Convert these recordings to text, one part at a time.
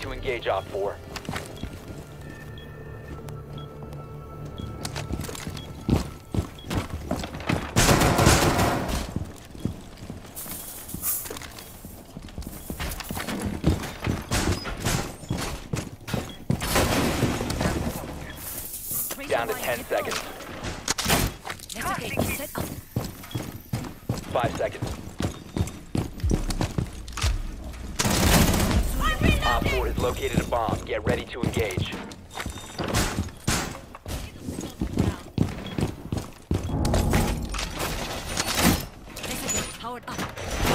to engage Op 4. Down to 10 seconds. 5 seconds. Op 4 has located a bomb. Get ready to engage. Powered up.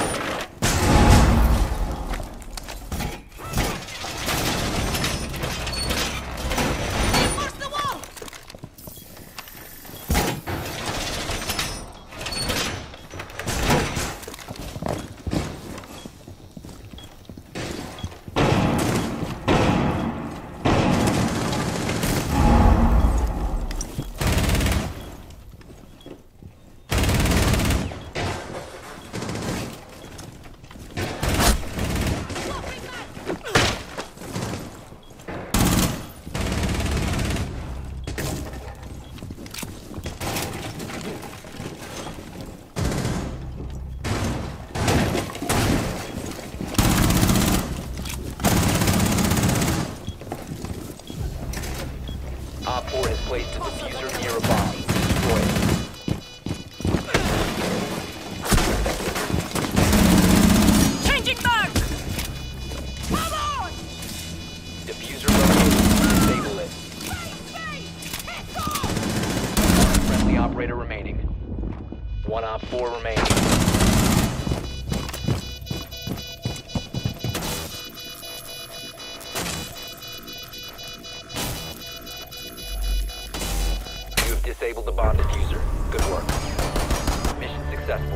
Op 4 has placed a diffuser near a bomb. Destroy it. Changing back! Come on! Diffuser located. Disable it. Friendly operator remaining. One Op 4 remaining. Disabled the bomb diffuser. Good work. Mission successful.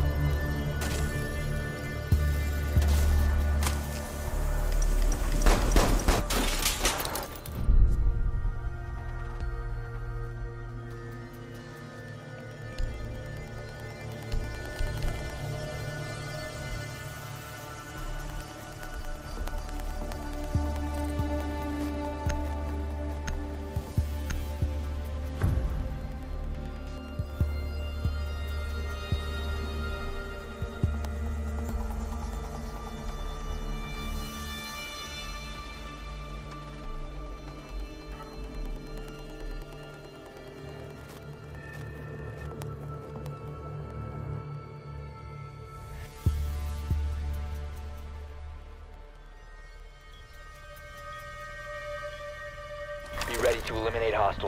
Be ready to eliminate hostiles.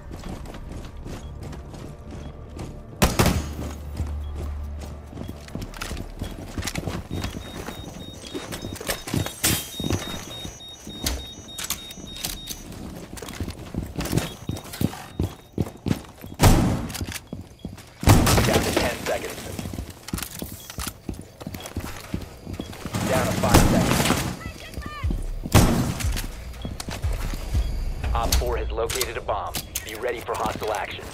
Down to 10 seconds. Down to 5 seconds. Op 4 has located a bomb. Be ready for hostile action.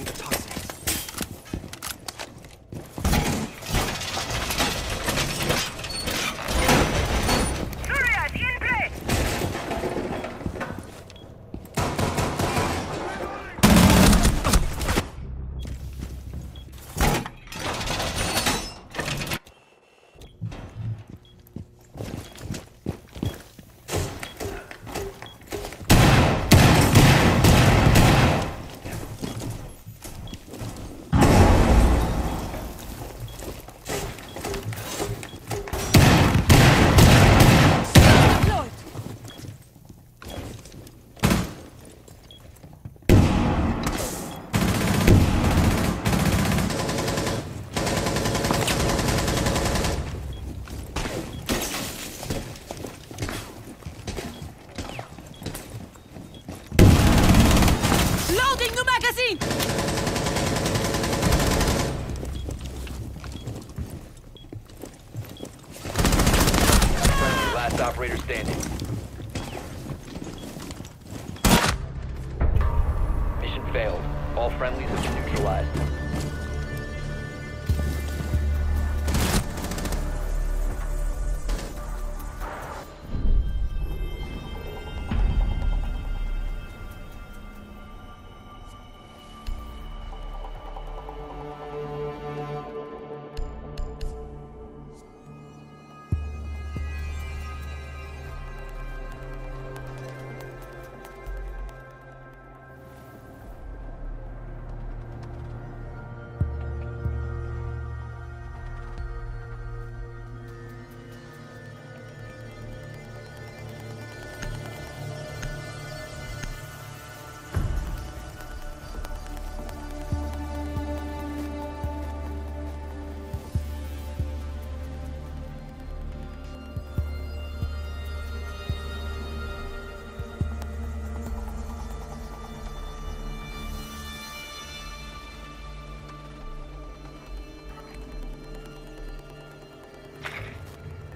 Last operator standing. Mission failed. All friendlies have been neutralized.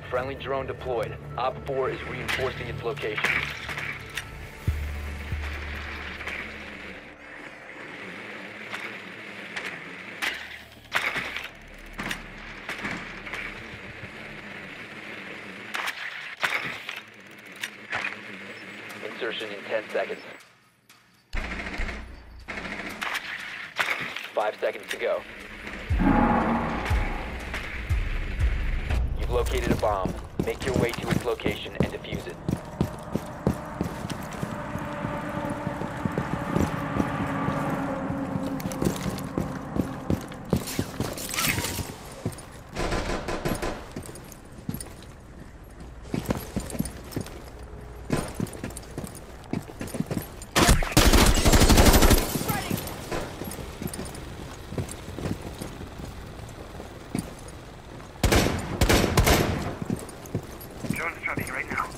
Friendly drone deployed. Op 4 is reinforcing its location. Insertion in 10 seconds. 5 seconds to go. You've located a bomb. Make your way to its location and defuse it. Drone's traveling right now.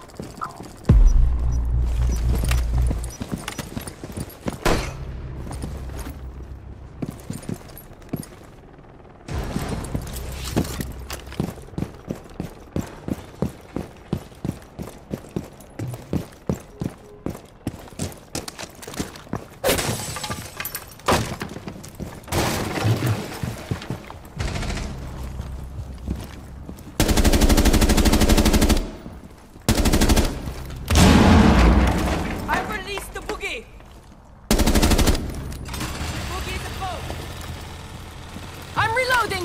I released the boogie! Boogie is a foe! I'm reloading!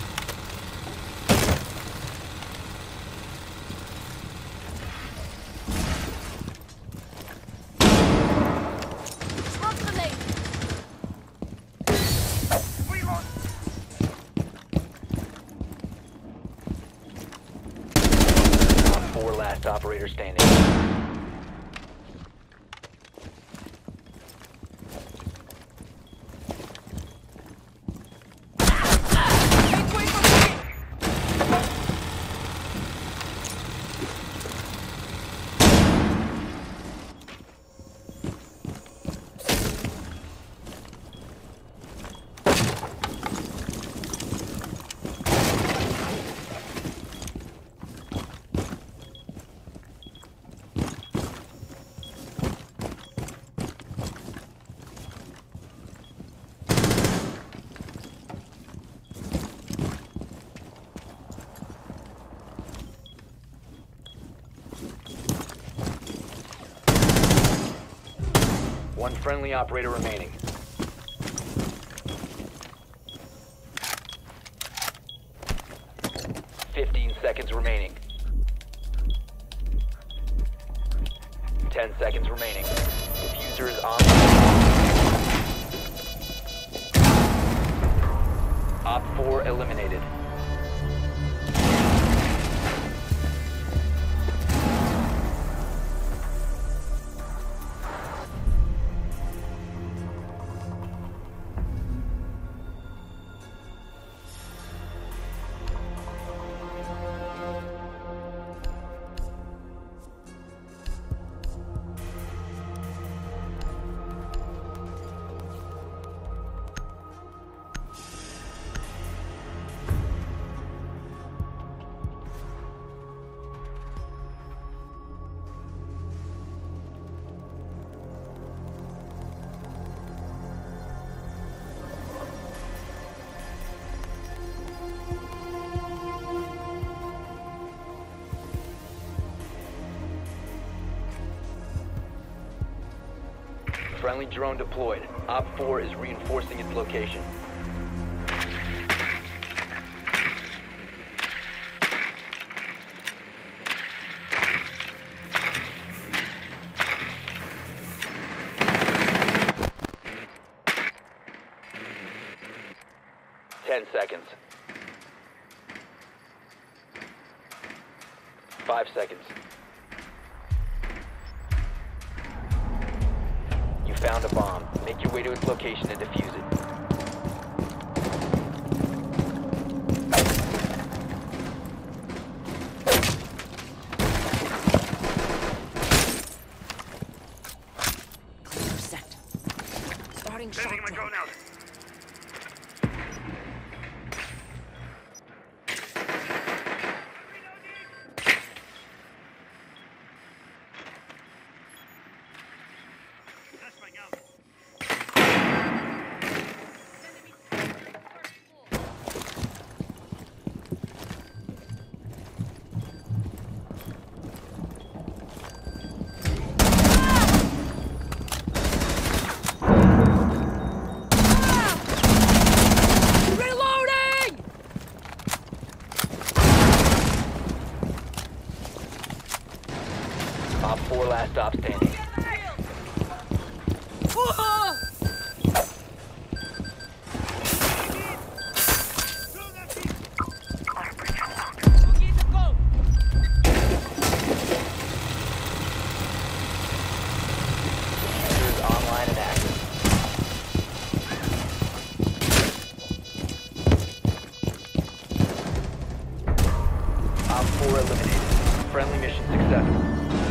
Smoke grenade! Reload! Op 4 last operator standing. Make way for boogie! One friendly operator remaining. Fifteen seconds remaining. 10 seconds remaining. Diffuser is on. Op 4 eliminated. Friendly drone deployed. Op 4 is reinforcing its location. Ten seconds. 5 seconds. You found a bomb. Make your way to its location and defuse it. Clear set. Starting shot Sending my drone out. Op 4 eliminated. Friendly mission successful.